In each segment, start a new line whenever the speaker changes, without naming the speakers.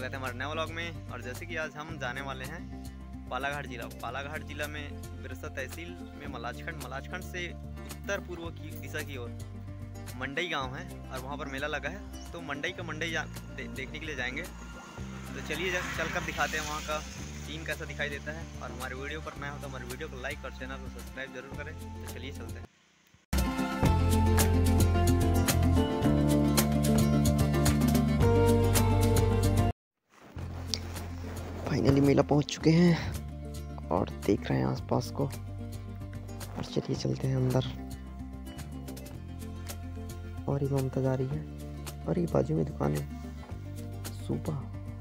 स्वागत है हमारे नए व्लॉग में। और जैसे कि आज हम जाने वाले हैं बालाघाट जिला में बिरसा तहसील में मलाजखंड से उत्तर पूर्व की दिशा की ओर मंडई गांव है और वहां पर मेला लगा है। तो मंडई देखने के लिए जाएंगे। तो चलिए चलकर दिखाते हैं वहां का सीन कैसा दिखाई देता है। और हमारे वीडियो पर नया हो तो हमारे वीडियो को लाइक और चैनल को सब्सक्राइब जरूर करें। तो चलिए चलते हैं। फाइनली मेला पहुंच चुके हैं और देख रहे हैं आसपास को। और चलिए चलते हैं अंदर। और ये ममता जा रही है और ये बाजू में दुकान है सुबह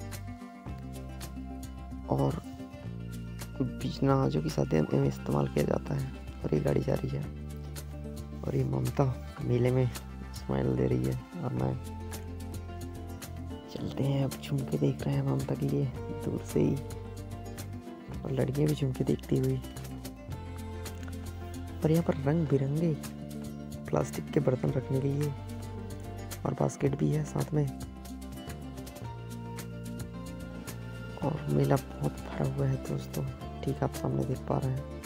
और बीच नाजों की शादी में इस्तेमाल किया जाता है। और ये गाड़ी जा रही है और ये ममता मेले में स्माइल दे रही है। और मैं चलते हैं अब। झुमके देख रहे हैं ममता के लिए दूर से ही और लड़कियां भी झुमके देखती हुई। और यहाँ पर रंग बिरंगे प्लास्टिक के बर्तन रखने के लिए और बास्केट भी है साथ में। और मेला बहुत भरा हुआ है दोस्तों, ठीक आप सामने देख पा रहे हैं।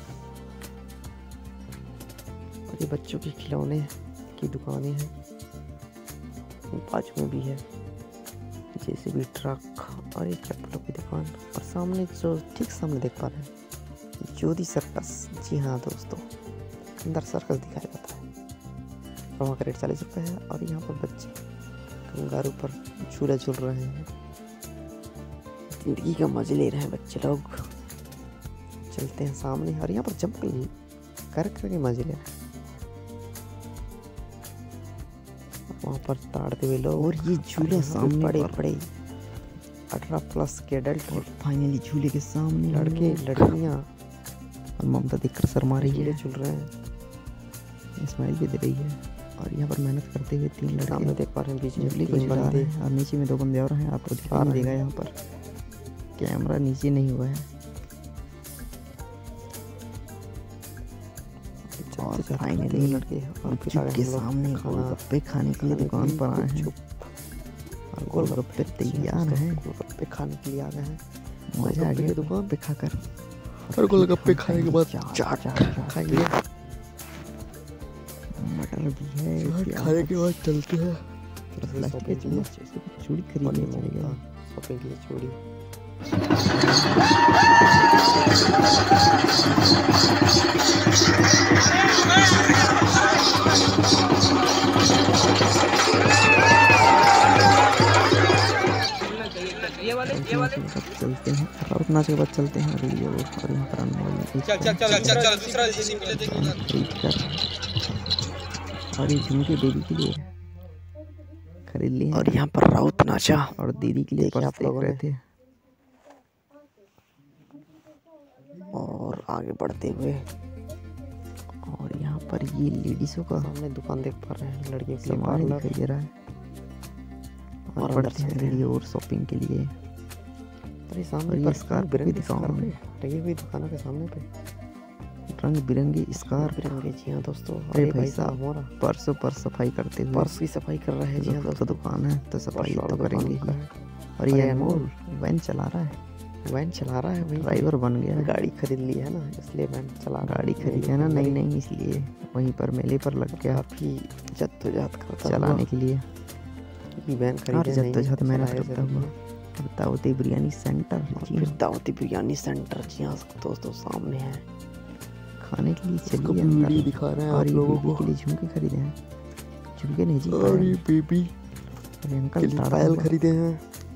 और ये बच्चों के खिलौने की दुकानें हैं, बाजू में भी है जैसे भी ट्रक और ये चप्पलों की दुकान। और सामने जो ठीक सामने देख पा रहे हैं ज्योति सर्कस। जी हाँ दोस्तों, अंदर सर्कस दिखाया जाता है। और वहाँ का रेट 40 रुपये है। और यहाँ पर बच्चे कंगारू पर झूला झूल रहे हैं, जिंदगी का मजे ले रहे हैं बच्चे लोग। चलते हैं सामने और यहाँ पर जंप करके मजे ले रहे हैं। वहाँ पर ताड़ते हुए लोग। और ये झूले सामने बड़े 18+ के अडल्ट। और फाइनली झूले के सामने लड़के लड़कियाँ। और ममता देखकर शर्मा रही है, झूल रहे हैं, स्माइल भी दे रही है। और यहाँ पर मेहनत करते हुए 3 लड़के सामने देख पा रहे हैं। बीच में 3 बंदे और नीचे में 2 बंदे और हैं। आपको दिखा देगा, यहाँ पर कैमरा नीचे नहीं हुआ है। और फाइनली लड़के के सामने गोलगप्पे खाने के लिए दुकान पर आए हैं। और गोलगप्पे तैयार हैं, गोलगप्पे खाने के लिए आ गए हैं। मजा आ गया दुकान पे खाकर। और गोलगप्पे खाने के बाद चाट खाएंगे। मटर भी है। खाने के बाद चलते हैं चूड़ी खरीदने जाएगा। शॉपिंग के लिए चूड़ी। चलते हैं राउत नाच के बाद चलते हैं। और यहाँ पर और ये झुमके दीदी के लिए खरीद लिए। और यहाँ पर राउत नाचा और दीदी के लिए आप लोग रहे थे। और आगे बढ़ते हुए और यहाँ पर ये लेडीजों का हमने दुकान देख पा रहे हैं। लड़कियों के लिए पार्लर दिखाई दे रहा है। और बढ़ते हैं और शॉपिंग के लिए। अरे सामने स्कार्फ बिरंगी लगी हुई दुकानों के सामने पे रंग बिरंगे स्कार्फ बिरंगे। जी हाँ दोस्तों। अरे भाई साहब हमारा पर्स पर सफाई करते हुए पर्स की सफाई कर रहे हैं। जी हाँ दोस्तों, दुकान है तो सफाई तो करेंगे। और ये अनमोल वैन चला रहा है ड्राइवर बन गया। गाड़ी खरीद ली है ना, इसलिए वैन चला। गाड़ी खरीदी है ना नहीं इसलिए वहीं पर मेले पर लग गया। काफी जद्दोजहद करता चलाने के लिए वैन खरीदे। जद्दोजहद मेहनत करता हुआ दावती बिरयानी सेंटर। दावती बिरयानी सेंटर जी हाँ दोस्तों सामने है। खाने के लिए चलिए अंदर दिखा रहे हैं। और ये बेबी के लिए झुमके खरीदे हैं। झुमके नहीं जी, और ये बेबी अंकल टायल खरीदे हैं।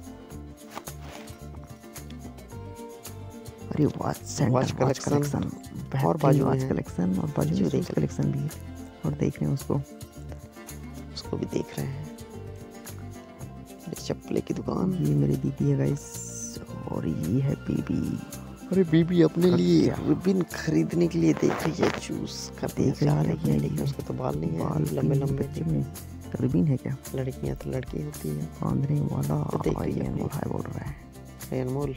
अरे वॉच कलेक्शन और बाजू वॉच कलेक्शन और बाजू में कलेक्शन भी है। और देख रहे हैं उसको भी देख रहे हैं। चप्पले की दुकान। ये मेरी दीदी है गाइस और ये है बीबी। अरे बीबी अपने लिए रिबन खरीदने के लिए देख रही है, चूज कर देख रही है। लेकिन उसके तो बाल नहीं है, लंबे रिबन है क्या? लड़कियां तो लड़की होती है बांधने वाला। देख रही है अनमोल बोल रहा है। अनमोल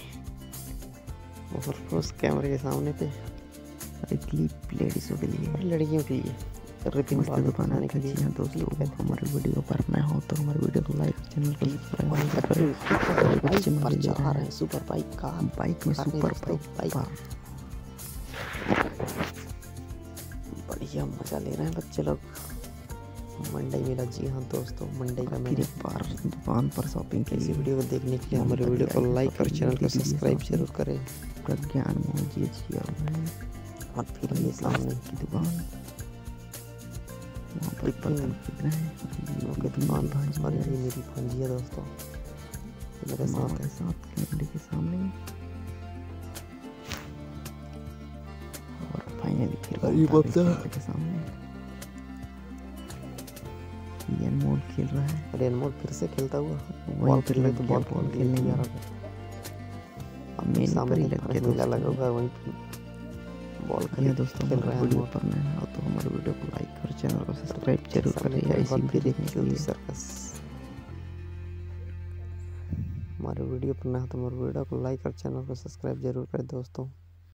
और उस कैमरे के सामने पे क्लिप लेडीजों के लिए, लड़कियों के लिए रिपिन दुकान आने के लिए दोस्तों, हमारे वीडियो पर नया हो तो हमारे वीडियो को लाइक, चैनल को सब्सक्राइब करें। बच्चे मजे ले रहे हैं सुपर बाइक का, बाइक में सुपर बाइक बढ़िया मजा ले रहे हैं बच्चे लोग। मंडई मेला, जी हाँ दोस्तों, मंडई का मेरे बार दुकान पर शॉपिंग के लिए वीडियो को देखने के लिए हमारे वीडियो को लाइक और चैनल को सब्सक्राइब जरूर करें। प्रज्ञान मोजी और फिर ये सामने की दुकान, वहाँ पर बर्तन खरीद रहे हैं की दुकान भांजी। और ये मेरी भांजी है दोस्तों, मेरे साथ है, साथ कैमरे के सामने। और फाइनली फिर कैमरे के सामने ये अनमोल खेल रहा है। अरे अनमोल फिर से खेलता हुआ बॉल खेल रहे तो बॉल खेलने जा रहा था। अब मेरे सामने मेला लगा हुआ है, वहीं बॉल खेल दोस्तों। खेल रहे हैं वीडियो पर नया हो तो हमारे वीडियो को लाइक और चैनल को सब्सक्राइब जरूर करें ऐसी वीडियो देखने के लिए। सर्कस हमारे वीडियो पर नया हो तो हमारे वीडियो को लाइक और चैनल को सब्सक्राइब जरूर करें दोस्तों।